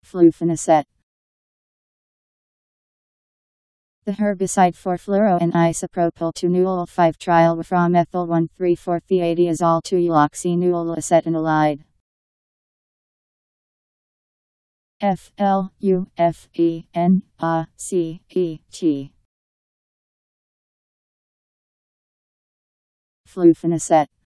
Flufenacet. The herbicide for fluoro and isopropyl 2-nol-5-trial-1,3,4-thiadiazole 2-uloxynuloacetanolide. Flufenacet. Flufenacet.